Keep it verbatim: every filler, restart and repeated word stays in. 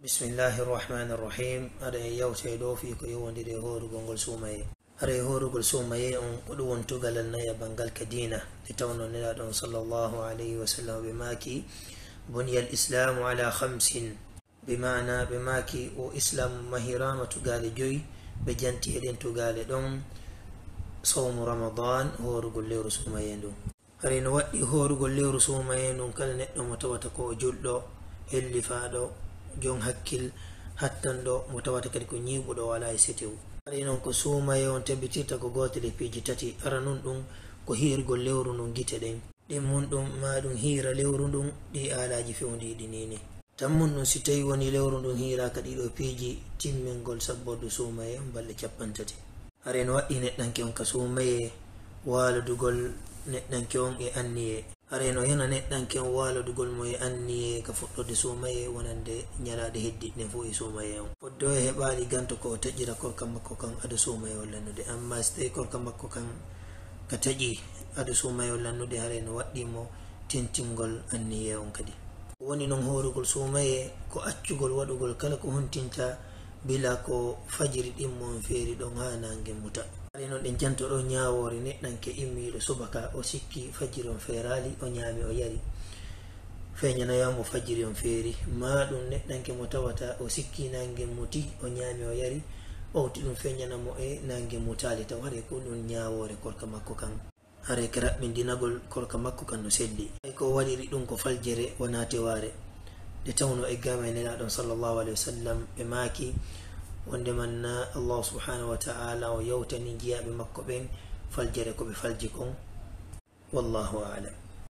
بسم الله الرحمن الرحيم. أري يوتي دو في كو يوندي دي هورو غونغول سوماي أري هورو غول سوماي أن قدو وانتوغال النيا بانغال كدينة لتونو نلادون صلى الله عليه وسلم بماكي بني الإسلام على خمس، بمعنى بماكي وإسلام مهيران تغالي جوي بجانتي إدين تغالي دون صوم رمضان هورو غول ليرو سوماي دون أري نواتي هورو غول ليرو سوماي دون كال نتنو متواتكو جلو اللي فادو jon hakkil hattando mo tawata kadi ko ñiiɓuɗo wala e setew. aɗa noon ko suumaye on tabbitirta ko gotel e piiji tati. ara nun ɗum ko hiirgol lewru ndun gite ɗen ɗin mun ɗum ma ɗum hiira lewru ndun ɗi alaji fewdiɗi nini tan mun ɗum si tawi woni lewru ndun hiiraka ɗiɗo piiji timmingol sabborde suumaye on balɗe capan tati. are no waɗɗi neɗɗanke on ka suumaye walodugol neɗɗanke on e anniye. are no yana neɗɗanke on walodugol mo e anniye ka fuɗɗorde suumaye wonande ñalaɗe heddiɗne fo e suumaye on. foddo e heɓali ganto ko taƴƴira korka makko kan ado suumaye o lannude, amma so tawi korka makko kan ka taƴi ado suumaye o lannude hare no waɗɗimo tintingol anniye on kadi. woni noon horugol suumaye ko accugol waɗugol kala ko huntinta bila ko fajiri ɗimmon feeri ɗon ha nange muta. ari noon ɗen jantoɗo ñawore neɗɗanke immiɗo subaka o sikki fajiri on feerali o ñaami o yari feñanayamo fajiri on feeri, ma ɗum neɗɗanke mo tawata o sikki nange muti o ñaami o yari ɓawti ɗum feñanamo e nange mutali taw hare ko ɗum ñawore korka makko kan hare ke raɓɓindinagol korka makko kan no selli. ay ko waɗiri ɗum ko faljere wona teware de tawno e gama e nelaɗon sallllahu alayhi wa sallam ɓe maaki wonde manna Allah subhanahu wa ta'ala o yawtani jiyaɓe makko ɓen faljere ko ɓe falji kon. wallahu a'lam.